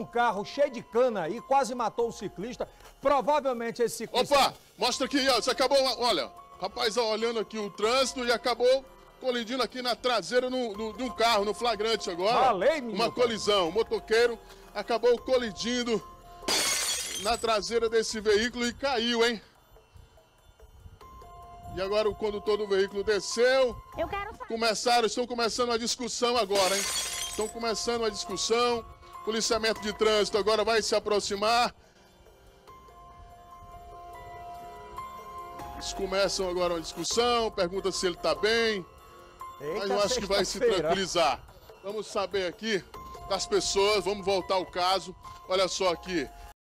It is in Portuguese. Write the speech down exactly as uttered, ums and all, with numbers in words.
carro cheio de cana e quase matou o ciclista. Provavelmente esse ciclista... Opa, mostra aqui, ó, você acabou, olha, rapaz, ó, olhando aqui o trânsito e acabou colidindo aqui na traseira no, no, de um carro, no flagrante agora. Valeu, menino. Uma colisão, o motoqueiro acabou colidindo na traseira desse veículo e caiu, hein? E agora o condutor do veículo desceu. Eu quero saber. Começaram, estão começando a discussão agora, hein? Estão começando a discussão. Policiamento de trânsito agora vai se aproximar. Eles começam agora uma discussão, pergunta se ele está bem. Eita, mas eu acho que vai se tranquilizar. Vamos saber aqui das pessoas, vamos voltar ao caso. Olha só aqui,